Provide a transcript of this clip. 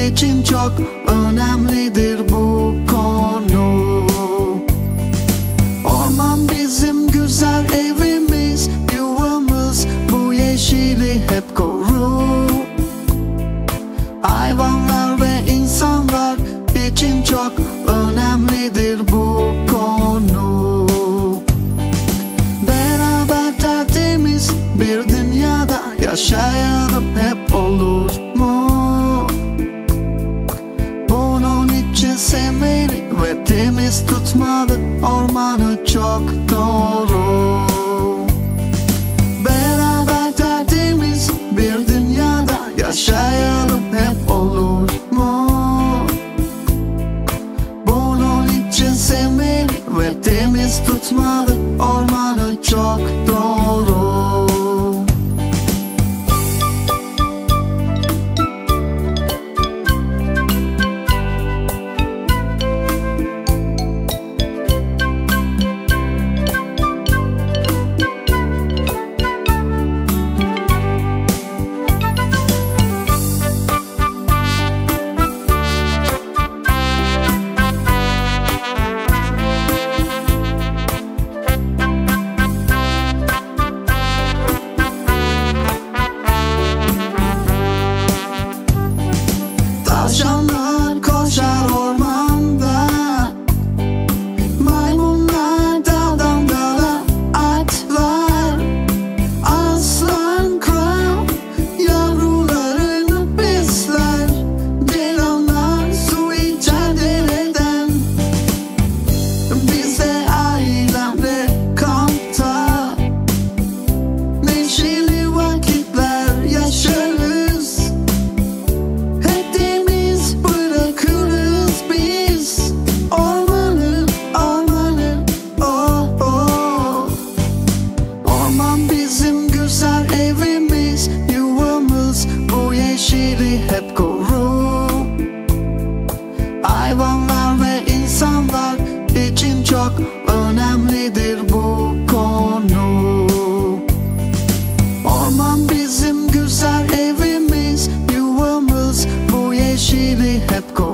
için çok önemlidir bu konu. Orman bizim güzel evimiz, yuvamız, bu yeşili hep koru. Hayvanlar ve insanlar için çok önemlidir bu konu. Beraber tertemiz bir dünyada yaşayalım, hep olur mu? Bunun için sevmeli ve temiz, tutmalı ormanı, çok doğru. Beraber tertemiz bir dünyada yaşayalım, hep olur mu? Bunun için sevmeli ve temiz, tutmalı ormanı, çok doğru. Tavşanlar koşar ormanda, maymunlar daldan dala atlar. Aslan kral yavrularını besler, ceylanlar su içer dereden. Biz de ailemle kampta neşeli vakitler yaşarız. Hep temiz bırakırız biz ormanı, ormanı, oh oh. Orman bizim güzel evimiz, yuvamız, bu yeşili hep koru. Hayvanlar ve insanlar için çok önemlidir bu konu. Orman bizim güzel evimiz, yuvamız, bu yeşili hep koru.